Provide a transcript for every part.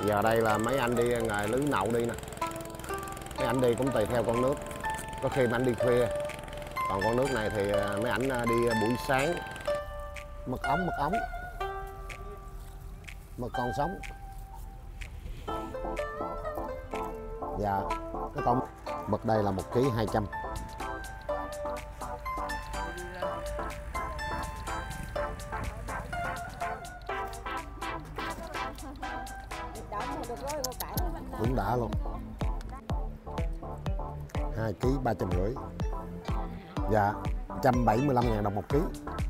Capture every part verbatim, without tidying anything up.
Giờ đây là mấy anh đi nghề lưới nậu đi nè. Mấy anh đi cũng tùy theo con nước. Có khi mấy anh đi khuya. Còn con nước này thì mấy ảnh đi buổi sáng. Mực ống, mực ống. Mực còn sống. Dạ, cái con mực đây là một ký hai trăm. Cũng đã luôn. Hai ký ba trăm rưỡi. Dạ, một trăm bảy mươi lăm ngàn đồng một ký.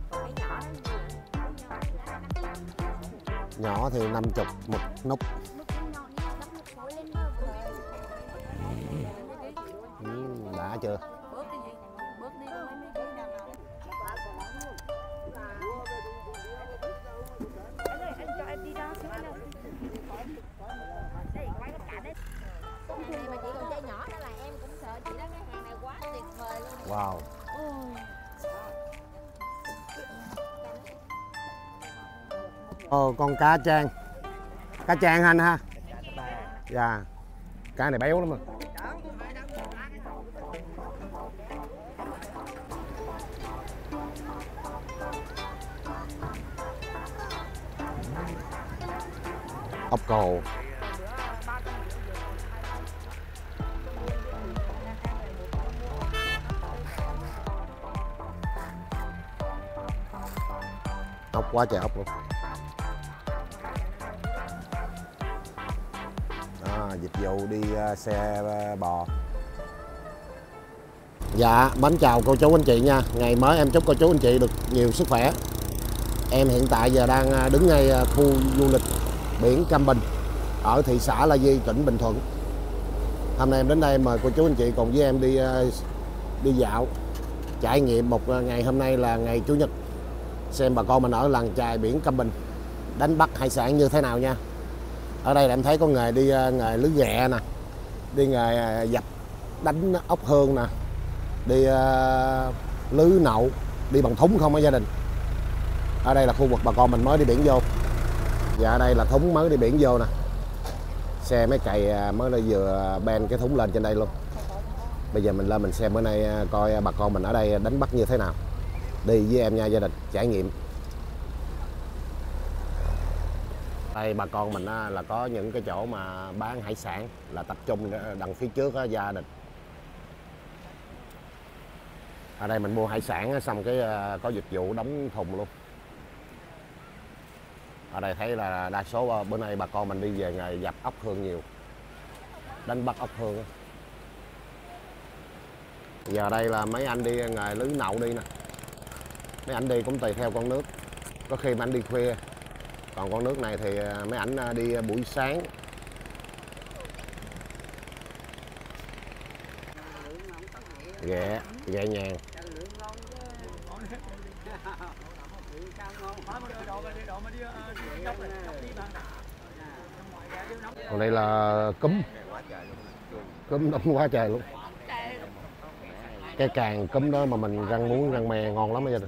Nhỏ thì năm mươi một nút. Ừ, đã chưa? Wow. Ồ, con cá trang. Cá trang anh ha. Dạ. Cá này béo lắm rồi. Ốc cồ. Ốc quá trời ốc luôn. À, dịch vụ đi uh, xe uh, bò. Dạ, mến chào cô chú anh chị nha. Ngày mới em chúc cô chú anh chị được nhiều sức khỏe. Em hiện tại giờ đang đứng ngay khu du lịch biển Cam Bình ở thị xã La Di, tỉnh Bình Thuận. Hôm nay em đến đây mời cô chú anh chị cùng với em đi uh, đi dạo, trải nghiệm một ngày hôm nay là ngày Chủ nhật, xem bà con mình ở làng chài biển Cam Bình đánh bắt hải sản như thế nào nha. Ở đây là em thấy có nghề đi nghề lưới ghẹ nè, đi nghề dập đánh ốc hương nè, đi uh, lưới nậu, đi bằng thúng không á gia đình. Ở đây là khu vực bà con mình mới đi biển vô. Và ở đây là thúng mới đi biển vô nè. Xe máy cày mới là vừa ben cái thúng lên trên đây luôn. Bây giờ mình lên mình xem bữa nay coi bà con mình ở đây đánh bắt như thế nào. Đi với em nha gia đình, trải nghiệm. Đây bà con mình là có những cái chỗ mà bán hải sản là tập trung đằng phía trước đó, gia đình. Ở đây mình mua hải sản xong cái có dịch vụ đóng thùng luôn. Ở đây thấy là đa số bữa nay bà con mình đi về nghề dập ốc hương nhiều, đánh bắt ốc hương. Giờ đây là mấy anh đi nghề lưới nậu đi nè. Mấy anh đi cũng tùy theo con nước. Có khi mấy anh đi khuya. Còn con nước này thì mấy ảnh đi buổi sáng. Ghẹ, ghẹ nhàn. Còn đây là cúm. Cúm đông quá trời luôn. Cái càng cúm đó mà mình rang muống rang me ngon lắm á gia đình.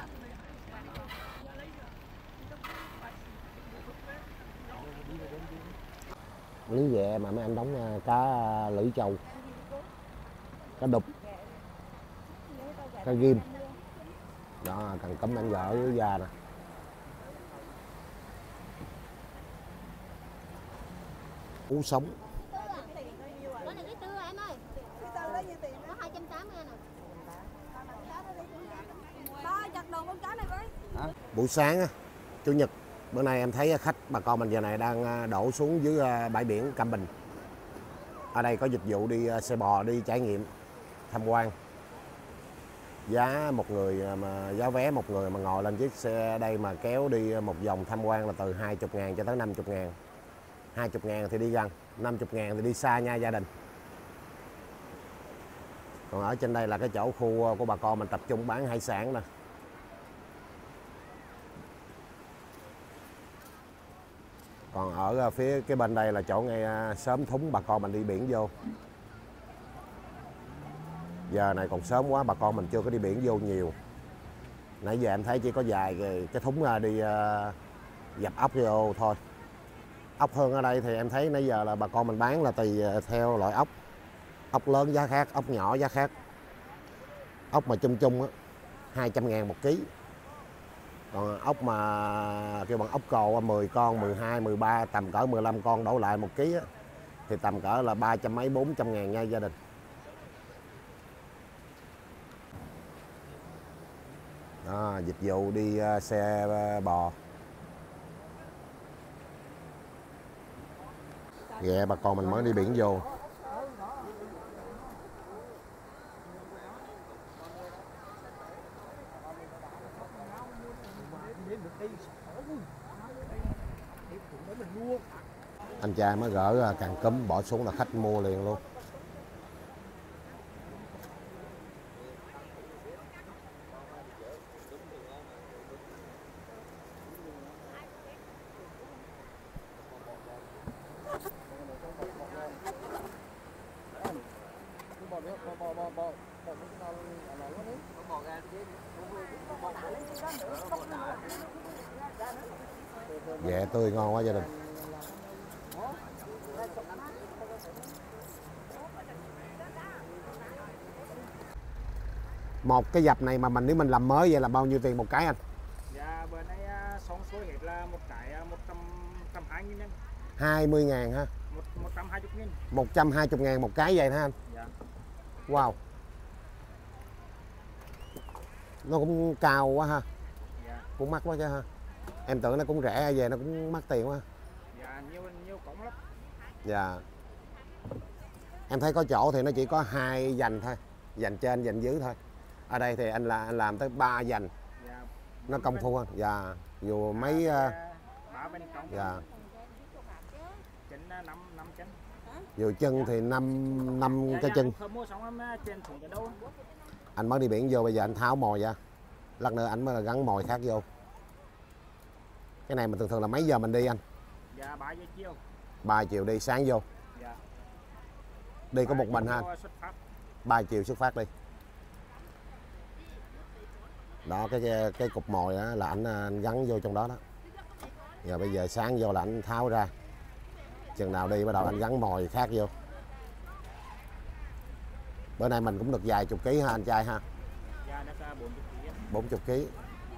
Lưới ghẹ mà mấy anh đóng cá lưỡi trâu, cá đục, cá ghim. Đó, cần cúm anh gỡ dưới da nè. Cú sống. Buổi sáng á, Chủ nhật, bữa nay em thấy khách bà con mình giờ này đang đổ xuống dưới bãi biển Cam Bình. Ở đây có dịch vụ đi xe bò, đi trải nghiệm, tham quan. Giá một người mà giá vé một người mà ngồi lên chiếc xe đây mà kéo đi một vòng tham quan là từ hai mươi ngàn cho tới năm mươi ngàn. hai mươi ngàn thì đi gần, năm mươi ngàn thì đi xa nha gia đình. Còn ở trên đây là cái chỗ khu của bà con mình tập trung bán hải sản nè. Còn ở phía cái bên đây là chỗ ngay sớm thúng bà con mình đi biển vô. Giờ này còn sớm quá, bà con mình chưa có đi biển vô nhiều. Nãy giờ em thấy chỉ có vài cái, cái thúng đi uh, dập ốc vô thôi. Ốc hương ở đây thì em thấy nãy giờ là bà con mình bán là tùy theo loại ốc. Ốc lớn giá khác, ốc nhỏ giá khác. Ốc mà chung chung á, hai trăm ngàn một ký. Còn ốc mà kêu bằng ốc cồ mười con, mười hai, mười ba, tầm cỡ mười lăm con đổ lại một ký á, thì tầm cỡ là ba trăm mấy, bốn trăm ngàn nha gia đình. Đó, dịch vụ đi uh, xe bò. Ghẹ bà con mình mới đi biển vô. Anh trai mới gỡ càng cúm bỏ xuống là khách mua liền luôn. Ghẹ tươi ngon quá gia đình. Một cái dập này mà mình nếu mình làm mới vậy là bao nhiêu tiền một cái anh? Dạ bữa nay xong xuôi hết là một cái một trăm hai mươi nghìn. hai mươi ngàn ha. một trăm hai mươi nghìn. một trăm hai mươi ngàn một cái vậy hả anh? Dạ. Wow. Nó cũng cao quá ha. Dạ. Cũng mắc quá chứ ha. Em tưởng nó cũng rẻ, về nó cũng mắc tiền quá. Dạ nhiều nhiều cổng lắm. Dạ. Em thấy có chỗ thì nó chỉ có hai dành thôi, dành trên dành dưới thôi. Ở đây thì anh là anh làm tới ba dành. Dạ. Nó công phu anh. Dạ. Dù mấy ba bên cổng. dạ. Chân năm năm chân. Dù chân thì năm năm Dạ, cái dạ, chân. mua xong em trên thùng cái đâu. Anh mới đi biển vô, bây giờ anh tháo mồi ra. Lát nữa anh mới là gắn mồi khác vô. Cái này mình thường thường là mấy giờ mình đi anh? Dạ ba giờ chiều. ba chiều đi, sáng vô. Dạ. Đi có một mình ha. ba chiều xuất phát đi. Đó cái cái, cái cục mồi đó là anh, anh gắn vô trong đó đó. Giờ bây giờ sáng vô là anh tháo ra. Chừng nào đi bắt đầu anh gắn mồi khác vô. Bữa nay mình cũng được vài chục ký ha anh trai ha. Dạ được bốn mươi ký. bốn mươi ký.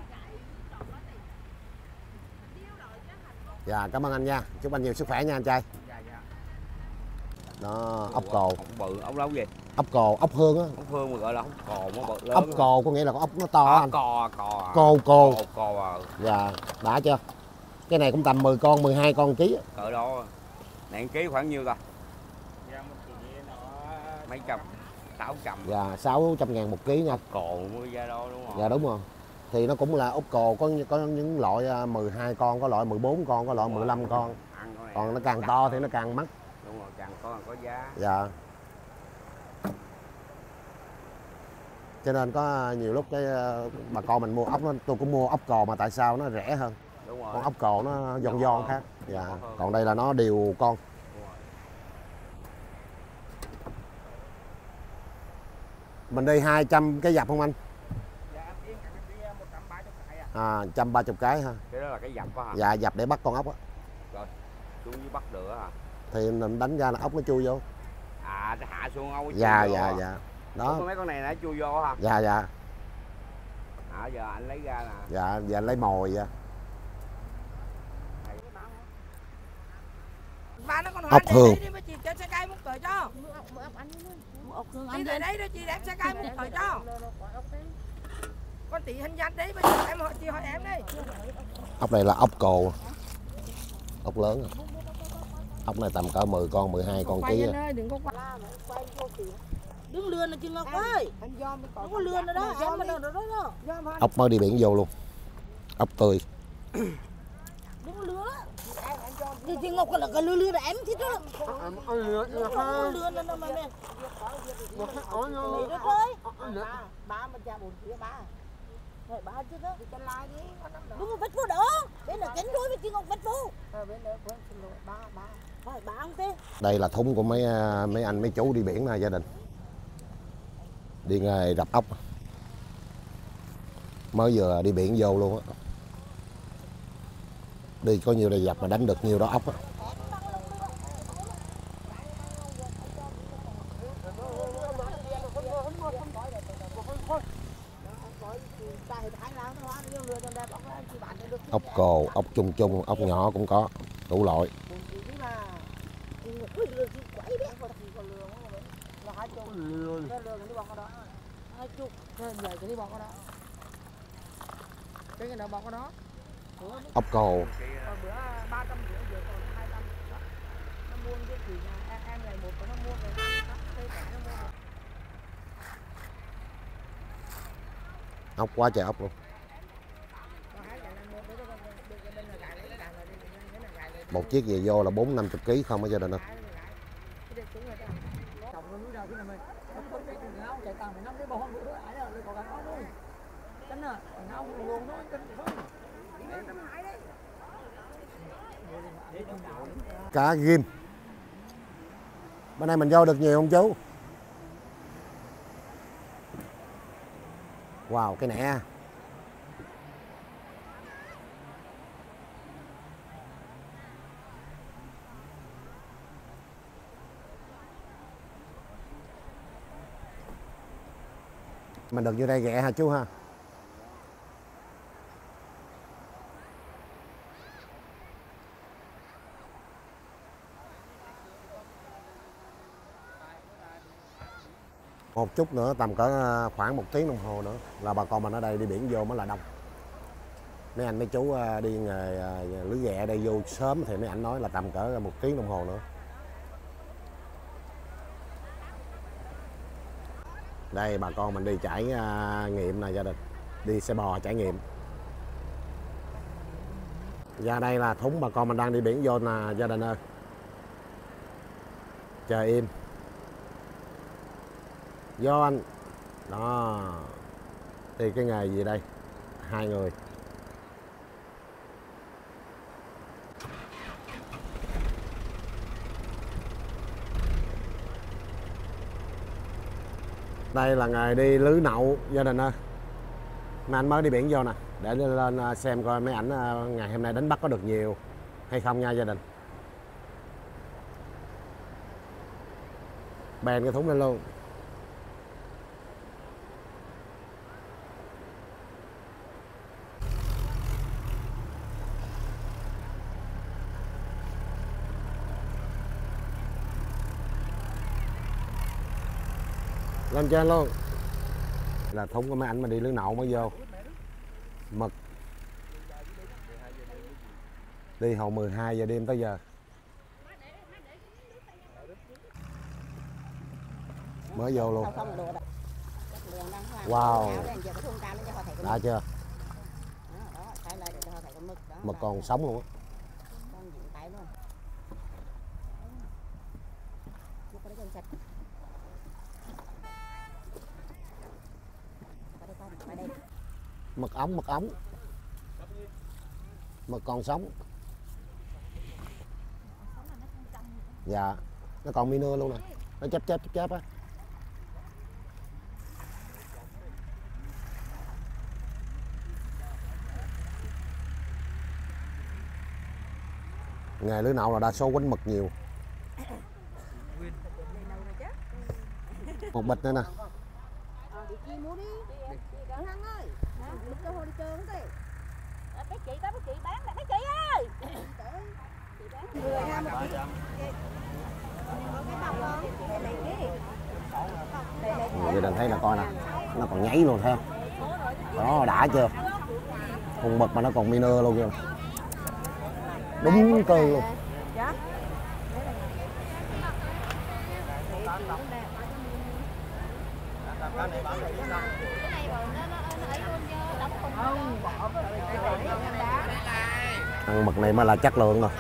Dạ cảm ơn anh nha. Chúc anh nhiều sức khỏe nha anh trai. Dạ dạ. Đó, ốc cồ. Ốc bự, ốc lâu gì? Ốc cồ, ốc hương á. Ốc hương mà gọi là ốc cồ nó bự lớn. Ốc cồ có nghĩa là con ốc nó to à, anh. Cò, cò. Cồ, cồ. Cò, cò à. Dạ, đã chưa? Cái này cũng tầm mười con, mười hai con ký. Cỡ đó. Này ký khoảng nhiêu ta? Dạ một ký nó mấy trăm, sáu trăm. Dạ, sáu trăm ngàn một ký nha. Cồ mới ra đó đúng không? Dạ đúng rồi. Thì nó cũng là ốc cồ, có có những loại mười hai con, có loại mười bốn con, có loại mười lăm con. Còn nó càng to thì nó càng mắc. Đúng rồi, càng to càng có giá. Dạ. Cho nên có nhiều lúc cái bà con mình mua ốc, nó tôi cũng mua ốc cồ mà tại sao nó rẻ hơn. Đúng rồi. Con ốc cồ nó giòn giòn khác. Dạ. Còn đây là nó đều con. Mình đi hai trăm cái dập không anh? Dạ em đi một trăm ba mươi cái à. À, một trăm ba mươi cái ha. Cái đó là cái dập á hả? Dạ, dập để bắt con ốc á. Rồi, xuống dưới bắt được hả? Thì mình đánh ra là ốc nó chui vô. À, hạ xuống ốc. Dạ, dạ, dạ. Đó. Ủa, mấy con này nãy chui vô hả? Dạ, dạ. À, giờ anh lấy ra nè. Dạ, giờ lấy mồi vậy. Ba nó còn Ốc hương. đi mà chị cho xe cây một tờ cho. Đi tới đấy đó chị đem xe cây một tờ cho. Con tỷ hình danh đấy bây giờ em hỏi chị hỏi em đây. Ốc này là ốc cồ. Ốc lớn rồi. Ốc này tầm cỡ mười con, mười hai con ký. Đừng có quay. Đứng lươn là chị Ngọc ơi. Không có lươn nữa đó, em mà đâu đó đó. Ốc mới đi biển vô luôn. Ốc tươi. Đứng lươn á. Chị Ngọc là cái lươn lươn là em thích đó. Không lươn nữa mà mẹ. Lấy được rồi. Ba mà cha bốn kia ba. Rồi ba chứ đó. Đúng rồi, vết vô đó. Bên là kính đuôi với chị Ngọc vết vô. Ờ bên đó quên xin lỗi ba ba. Hỏi ba không thế. Đây là thúng của mấy mấy anh mấy chú đi biển nè gia đình. Đi nghề đập ốc. Mới vừa đi biển vô luôn á. Đi có nhiều là dập mà đánh được nhiều đó ốc á. Ốc cồ, ốc chung chung, ốc nhỏ cũng có, đủ loại. Ốc cồ. Ốc quá trời ốc luôn. Một chiếc về vô là bốn năm mươi ký không ở gia đình đâu. Cá ghim. Bữa nay mình vô được nhiều không chú? Wow, cái nẻ. Mình được vô đây ghẹ hả chú ha? Một chút nữa tầm cỡ khoảng một tiếng đồng hồ nữa là bà con mình ở đây đi biển vô mới là đông. Mấy anh mấy chú đi nghề lưới ghẹ đây vô sớm thì mấy anh nói là tầm cỡ một tiếng đồng hồ nữa. Đây bà con mình đi trải nghiệm nè gia đình, đi xe bò trải nghiệm. Ra đây là thúng bà con mình đang đi biển vô nè gia đình ơi. Chờ im. Vô anh. Đó. Thì cái nghề gì đây? Hai người. Đây là nghề đi lưới nậu gia đình ơi. Mấy anh mới đi biển vô nè, để lên xem coi mấy ảnh ngày hôm nay đánh bắt có được nhiều hay không nha gia đình. Bèn cái thúng lên luôn. Lên trên luôn. Là thúng của mấy ảnh mà đi lưới nậu mới vô. Mực. Đi hồi mười hai giờ đêm tới giờ. Mới vô luôn. Wow. Đã chưa? Mực còn sống luôn á. Mực ống, mực ống. Mực còn sống. Dạ. Nó còn mini luôn nè. Nó chép chép chép chép á. Nghề lưới nậu là đa số quánh mực nhiều. Một bịch nữa nè. Mấy chị đó, mấy chị bán nè, mấy chị ơi. Gia đình thấy là coi nè, nó còn nháy luôn thấy không? Đó, đã chưa? Con mực mà nó còn mini luôn kìa. Đúng cơn luôn. Ăn mực này mới là chất lượng rồi.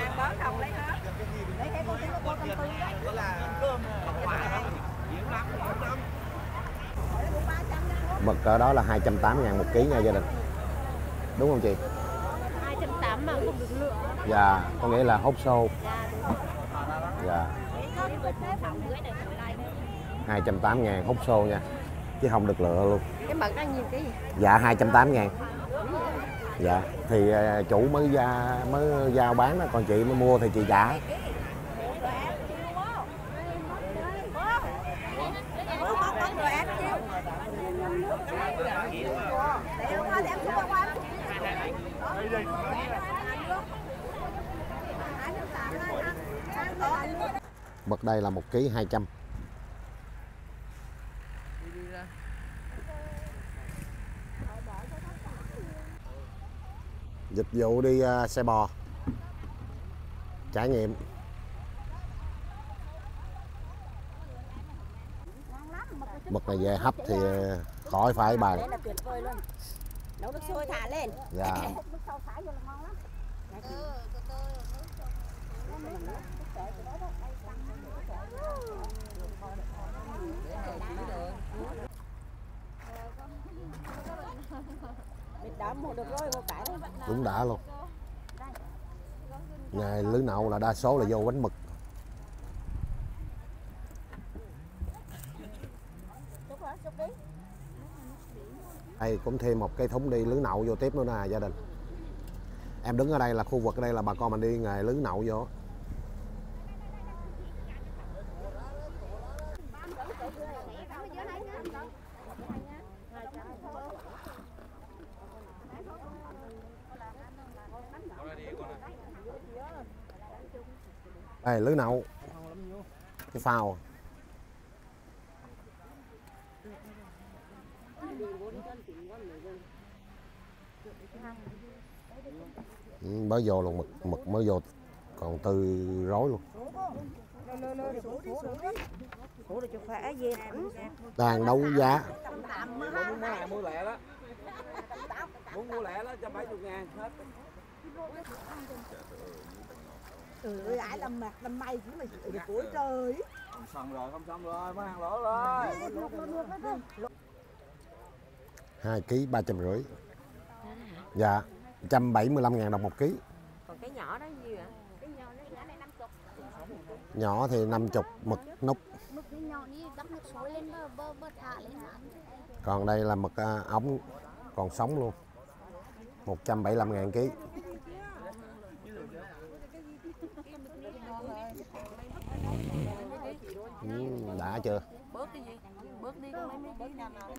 Mực ở đó là hai trăm tám mươi ngàn một ký nha gia đình. Đúng không chị? hai trăm tám mươi mà không được lựa. Dạ, có nghĩa là hốt xô. Dạ. hai trăm tám mươi ngàn hút xô nha. Chứ không được lựa luôn. Cái mực đó nhiều cái gì? Dạ hai trăm tám mươi ngàn. Dạ, thì chủ mới ra mới giao bán đó, còn chị mới mua thì chị trả. Mực đây là một ký hai trăm. Dịch vụ đi uh, xe bò trải nghiệm. Mực này về hấp thì khỏi phải bàn. Đấy là tuyệt vời luôn. Nấu nước sôi thả lên. Dạ. Nước sôi thả vô là ngon lắm. Đã mua được rồi, một cái đấy. Đúng đã luôn. Ngày lưới nậu là đa số là vô bánh mực. Đây cũng thêm một cái thúng đi lưới nậu vô tiếp nữa nè gia đình. Em đứng ở đây là khu vực ở đây là bà con mình đi nghề lưới nậu vô. Đây lưới nậu. Cái phao. Ừ, mới vô luôn, mực mực mới vô còn từ rối luôn. Đang đấu giá. Muốn mua lại mua lẻ đó. Muốn mua lẻ đó cho bảy mươi ngàn hết. Trời ơi, ai làm mặt làm may cũng là được cuối trời. Không xong rồi, không xong rồi, mới ăn lỗ rồi. hai ký ba trăm rưỡi. Dạ, một trăm bảy mươi lăm ngàn đồng một ký. Còn cái nhỏ đó nhiêu ạ? Cái nhỏ này năm mươi. Nhỏ thì năm mươi mực nút. Mực cái nhỏ ní đắp nước sôi lên bơ bơ bơ thả lên hả? Còn đây là mực uh, ống còn sống luôn. một trăm bảy mươi lăm ngàn ký. Ừ, đã chưa? Bớt đi gì? Bớt đi mấy mấy ký nào nào.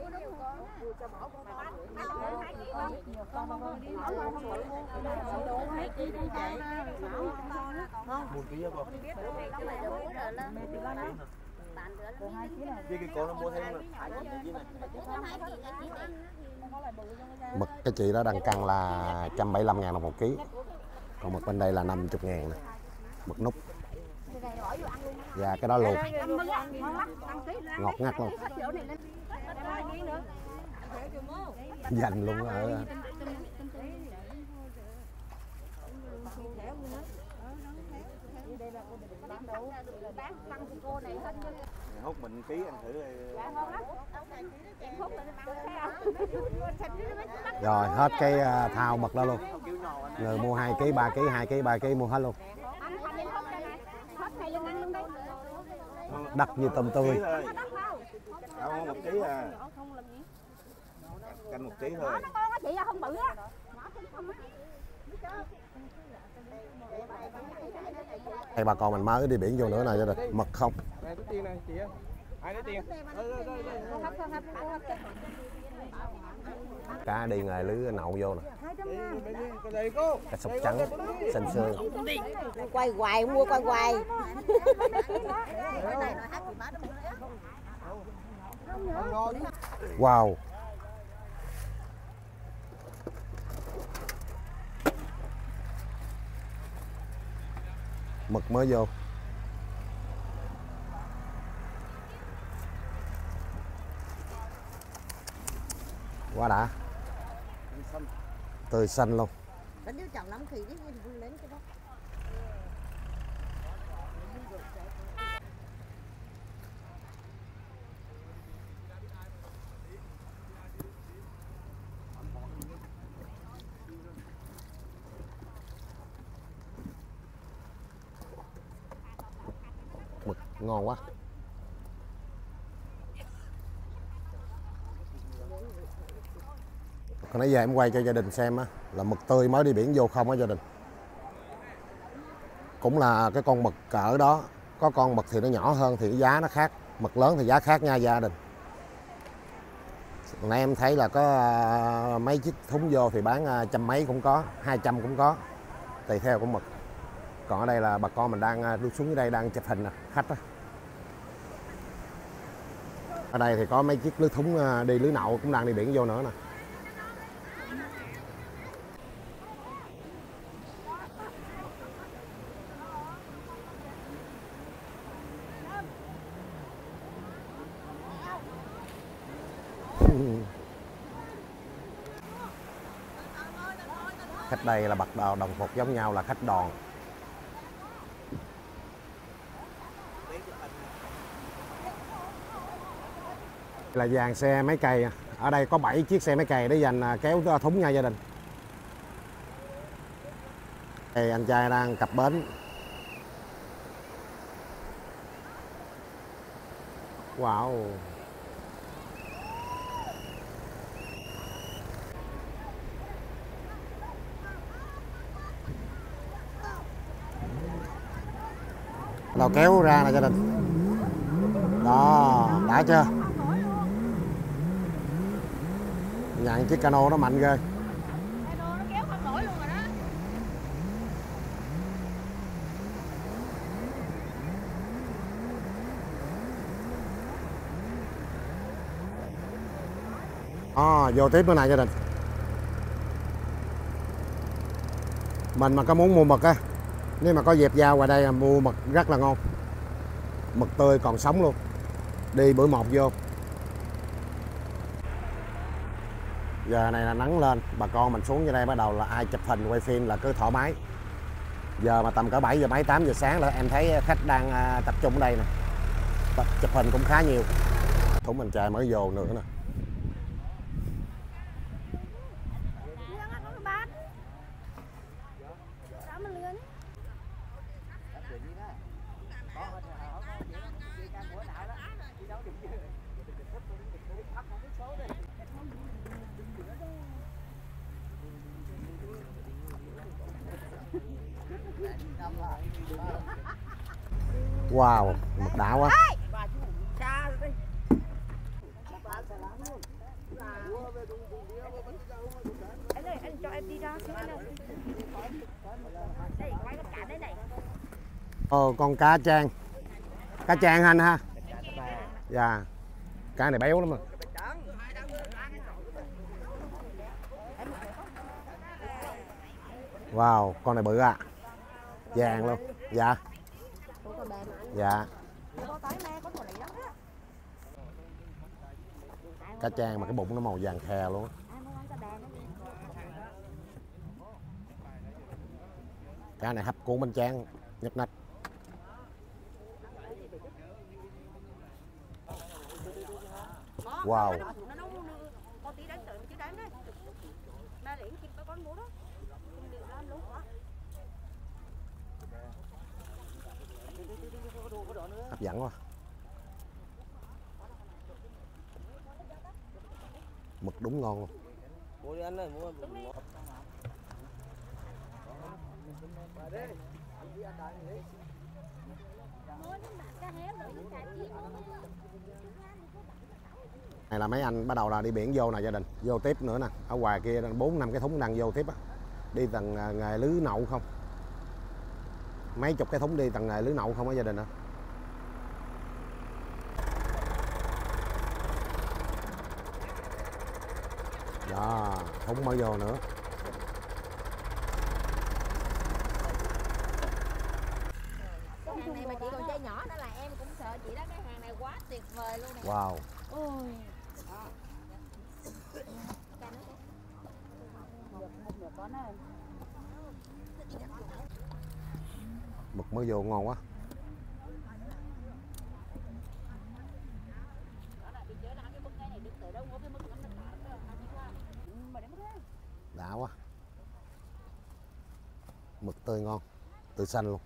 Mực cái chị đó đang cân là một trăm bảy mươi lăm ngàn đồng một ký. Còn mực bên đây là năm mươi ngàn nè. Mực nút. Và cái đó luộc. Ngọt ngắt luôn. Dành luôn ở. Hút mình ký ăn thử. Rồi hết cái thao mực đó luôn. Người mua hai ký, ba ký, hai ký, ba ký mua hết luôn. Đắt như tôm tươi. Không, một ký à. Canh một ký thôi. Chị là không bự á. Đây bà con mình mới đi biển vô nữa nè gia đình. Mực không. Này cái tiền này chị ơi. Ai lấy tiền? Cá đi nghề lưới nậu vô nè. Cá sọc trắng, xanh xương. Quay hoài, mua quay hoài. Wow. Mực mới vô. Quá đã. Tươi xanh luôn. Mực ngon quá. Còn nãy giờ em quay cho gia đình xem á, là mực tươi mới đi biển vô không á gia đình. Cũng là cái con mực cỡ đó. Có con mực thì nó nhỏ hơn thì cái giá nó khác. Mực lớn thì giá khác nha gia đình. Nãy em thấy là có mấy chiếc thúng vô thì bán trăm mấy cũng có, hai trăm cũng có. Tùy theo con mực. Còn ở đây là bà con mình đang đi xuống dưới đây đang chụp hình nè, khách đó. Ở đây thì có mấy chiếc lưới thúng đi lưới nậu cũng đang đi biển vô nữa nè. Khách đây là bật đầu đồng phục giống nhau là khách đòn. Là dàn xe máy cày. Ở đây có bảy chiếc xe máy cày để dành kéo thúng nha gia đình. Đây anh trai đang cập bến. Wow. Đầu kéo ra nè gia đình. Đó, đã chưa? Nhận chiếc cano nó mạnh ghê. Cano nó kéo không nổi luôn rồi đó. À, vô tiếp nữa này gia đình. Mình mà có muốn mua mực á, nếu mà có dịp vào ngoài đây mua mực rất là ngon. Mực tươi còn sống luôn. Đi bữa một vô. Giờ này là nắng lên, bà con mình xuống dưới đây bắt đầu là ai chụp hình quay phim là cứ thoải mái. Giờ mà tầm cỡ bảy giờ mấy tám giờ sáng là em thấy khách đang tập trung ở đây nè. Chụp hình cũng khá nhiều. Thúng mình trời mới vô nữa nè. Wow, mực đã quá. Anh ơi, anh cho em đi ra xem anh ơi. Đây, quay cái cả đấy này. Ồ, con cá trang. Cá trang anh ha. Dạ. Cá này béo lắm mà. Wow, con này bự à. Vàng luôn. Dạ. Dạ. Cá trang mà cái bụng nó màu vàng khè luôn. Cá này hấp cuốn bánh tráng nhấp nách. Wow. Hấp dẫn quá. Mực đúng ngon luôn. Này là mấy anh bắt đầu là đi biển vô nè gia đình. Vô tiếp nữa nè. Ở ngoài kia bốn năm cái thúng đang vô tiếp á. Đi tầng nghề lưới nậu không. Mấy chục cái thúng đi tầng nghề lưới nậu không á gia đình ạ. Đó, thúng mới vô nữa. Cái hàng này mà chị còn chơi nhỏ đó là em cũng sợ chị đó. Cái hàng này quá tuyệt vời luôn nè. Wow. Ôi. Mực mới vô ngon quá. Đã quá. Mực tươi ngon, tươi xanh luôn.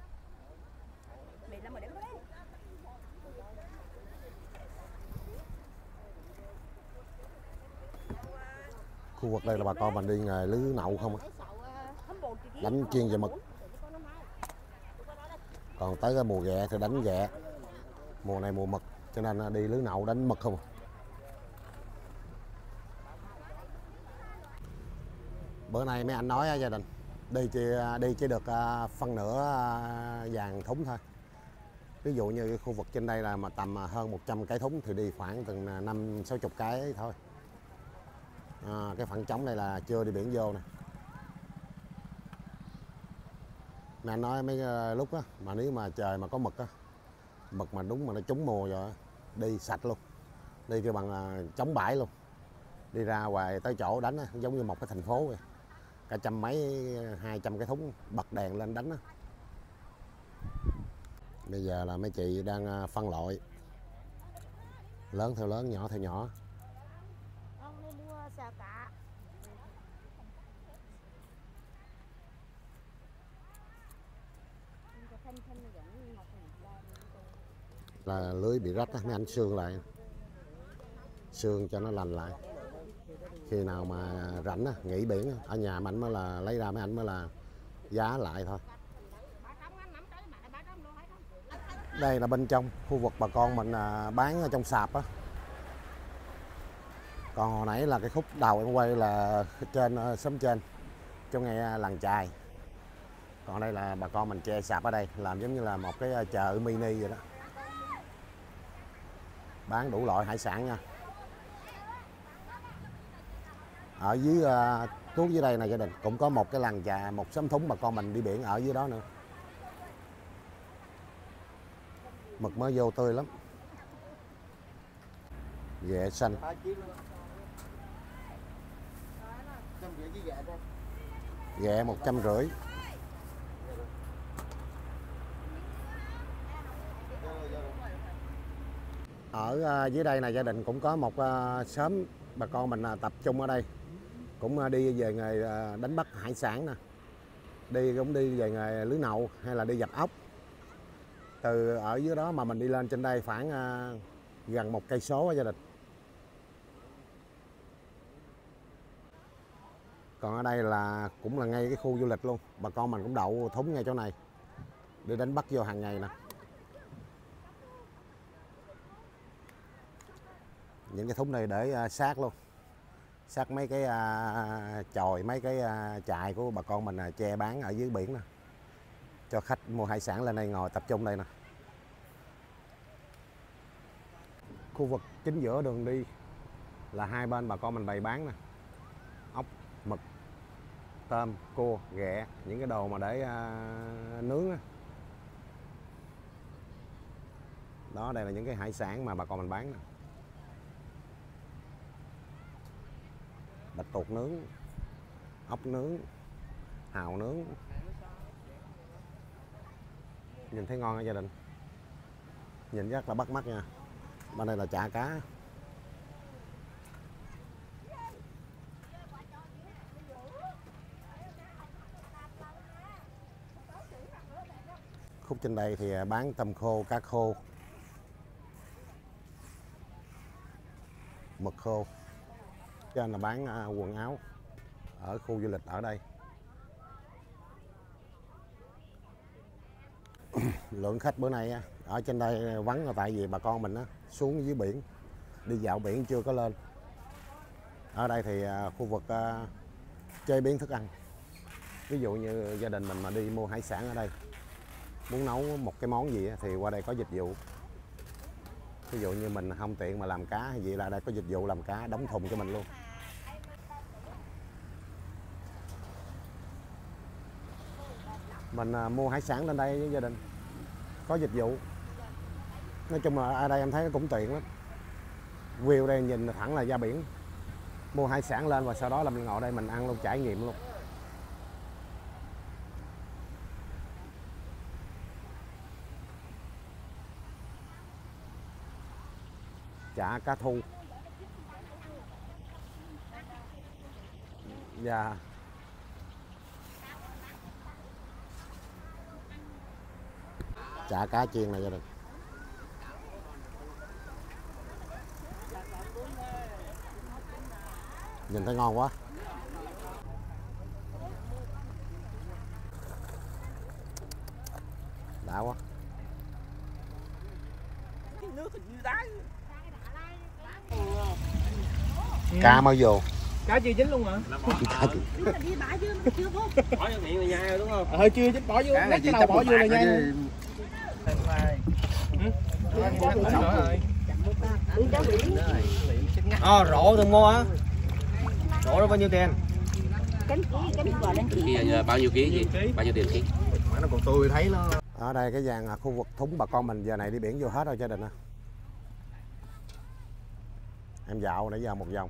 Khu vực đây là bà con mình đi nghề lưới nậu không á. Đánh chuyên về mực. Còn tới cái mùa ghẹ thì đánh ghẹ. Mùa này mùa mực cho nên đi lưới nậu đánh mực không. Bữa nay mấy anh nói gia đình đi chỉ đi chỉ được phân nửa vàng thúng thôi. Ví dụ như cái khu vực trên đây là mà tầm hơn một trăm cái thúng thì đi khoảng từng năm sáu chục cái thôi. À, cái phẳng trống này là chưa đi biển vô nè. Mẹ anh nói mấy lúc á, mà nếu mà trời mà có mực á, mực mà đúng mà nó trúng mùa rồi đi sạch luôn, đi kêu bằng chống bãi luôn, đi ra ngoài tới chỗ đánh á, giống như một cái thành phố vậy, cả trăm mấy hai trăm cái thúng bật đèn lên đánh á. Bây giờ là mấy chị đang phân loại, lớn theo lớn, nhỏ theo nhỏ. Là lưới bị rách á, mấy anh sương lại, sương cho nó lành lại. Khi nào mà rảnh á, nghỉ biển á, ở nhà mạnh mới là lấy ra mấy anh mới là giá lại thôi. Đây là bên trong khu vực bà con mình bán ở trong sạp á. Còn hồi nãy là cái khúc đầu em quay là trên xóm trên trong ngay làng chài. Còn đây là bà con mình che sạp ở đây, làm giống như là một cái chợ mini vậy đó. Bán đủ loại hải sản nha. Ở dưới uh, tuốt dưới đây này gia đình cũng có một cái làng chài, một xóm thúng bà con mình đi biển ở dưới đó nữa. Mực mới vô tươi lắm. Ghẹ xanh. Ghẹ một trăm rưỡi. Ở dưới đây này gia đình cũng có một xóm bà con mình tập trung ở đây, cũng đi về nghề đánh bắt hải sản nè, đi cũng đi về nghề lưới nậu hay là đi giật ốc. Từ ở dưới đó mà mình đi lên trên đây khoảng gần một cây số gia đình. Còn ở đây là cũng là ngay cái khu du lịch luôn, bà con mình cũng đậu thúng ngay chỗ này để đánh bắt vô hàng ngày nè. Những cái thúng này để sát luôn, sát mấy cái chòi, mấy cái chài của bà con mình che bán ở dưới biển nè, cho khách mua hải sản lên đây ngồi tập trung đây nè. Khu vực chính giữa đường đi là hai bên bà con mình bày bán nè, ốc, mực, tôm, cua, ghẹ, những cái đồ mà để uh, nướng á. Đó, đây là những cái hải sản mà bà con mình bán nè. Bạch tuộc nướng, ốc nướng, hàu nướng. Nhìn thấy ngon hả gia đình? Nhìn rất là bắt mắt nha. Bên đây là chả cá. Khúc trên đây thì bán tôm khô, cá khô, mực khô. Trên là bán quần áo ở khu du lịch ở đây. Lượng khách bữa nay ở trên đây vắng là tại vì bà con mình xuống dưới biển đi dạo biển chưa có lên. Ở đây thì khu vực chế biến thức ăn. Ví dụ như gia đình mình mà đi mua hải sản ở đây, muốn nấu một cái món gì thì qua đây có dịch vụ. Ví dụ như mình không tiện mà làm cá hay gì là đây có dịch vụ làm cá, đóng thùng cho mình luôn. Mình mua hải sản lên đây với gia đình, có dịch vụ. Nói chung là ở đây em thấy cũng tiện lắm. View đây nhìn thẳng là ra biển. Mua hải sản lên và sau đó là mình ngồi đây mình ăn luôn, trải nghiệm luôn. Chả cá thu. Dạ. Chả cá chiên này gia đình. Nhìn thấy ngon quá. Đã quá. Cá mới vô. Cá chưa chín luôn hả? Đi bãi chưa nó chưa vô. Bỏ vô miệng là nhai rồi đúng không? Hơi chưa chín bỏ vô. Cái nào bỏ vô là nhai. Ờ, rổ thường mua hả? Rổ đó bao nhiêu tiền? Cánh ký, cánh gọi lên ký. Kia bao nhiêu ký gì? Bao nhiêu tiền ký? Mà nó còn tươi thấy nó. Ở đây cái dàn khu vực thúng bà con mình giờ này đi biển vô hết rồi gia đình á. Em dạo nãy giờ một vòng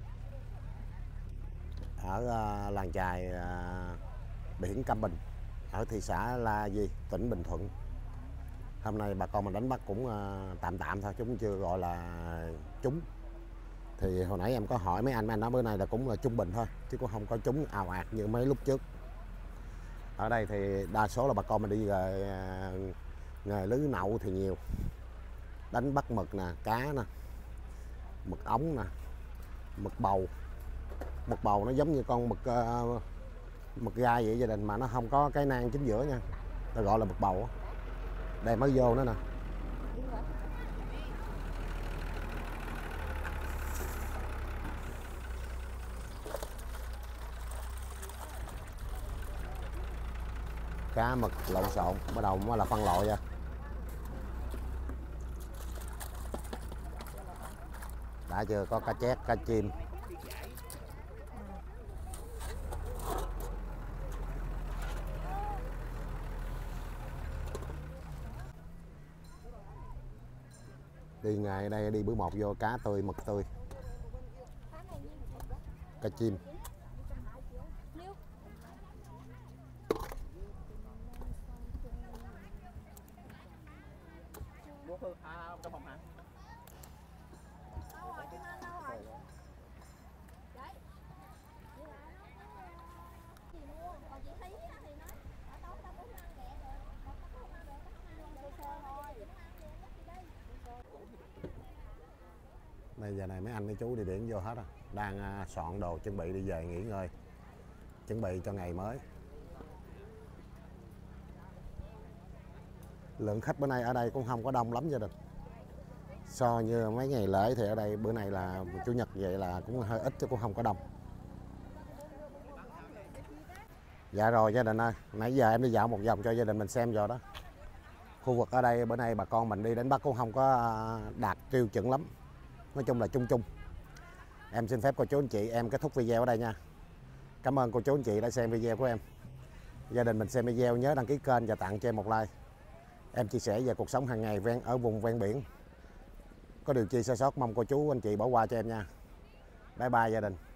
ở uh, làng chài uh, biển Cam Bình ở thị xã La Di, tỉnh Bình Thuận. Hôm nay bà con mình đánh bắt cũng uh, tạm tạm thôi, chúng chưa gọi là trúng. Thì hồi nãy em có hỏi mấy anh, mấy anh nói bữa nay là cũng là trung bình thôi, chứ cũng không có trúng ào ạt như mấy lúc trước. Ở đây thì đa số là bà con mình đi về uh, nghề lưới nậu thì nhiều. Đánh bắt mực nè, cá nè, mực ống nè, mực bầu. Mực bầu nó giống như con mực uh, mực gai vậy gia đình, mà nó không có cái nang chính giữa nha, ta gọi là mực bầu. Đây mới vô nữa nè. Cá mực lộn xộn, bắt đầu mới là phân loại ra. Đã chưa, có cá chép, cá chim. Đi ngày đây đi bữa một vô cá tươi, mực tươi, cá chim. Bây giờ này mấy anh mấy chú đi biển vô hết rồi, đang soạn đồ chuẩn bị đi về nghỉ ngơi, chuẩn bị cho ngày mới. Lượng khách bữa nay ở đây cũng không có đông lắm gia đình. So như mấy ngày lễ thì ở đây bữa nay là chủ nhật vậy là cũng hơi ít chứ cũng không có đông. Dạ rồi gia đình ơi, nãy giờ em đi dạo một vòng cho gia đình mình xem rồi đó. Khu vực ở đây bữa nay bà con mình đi đánh bắt cũng không có đạt tiêu chuẩn lắm. Nói chung là chung chung. Em xin phép cô chú anh chị em kết thúc video ở đây nha. Cảm ơn cô chú anh chị đã xem video của em. Gia đình mình xem video nhớ đăng ký kênh và tặng cho em một like. Em chia sẻ về cuộc sống hàng ngày ven ở vùng ven biển. Có điều chi sai sót mong cô chú anh chị bỏ qua cho em nha. Bye bye gia đình.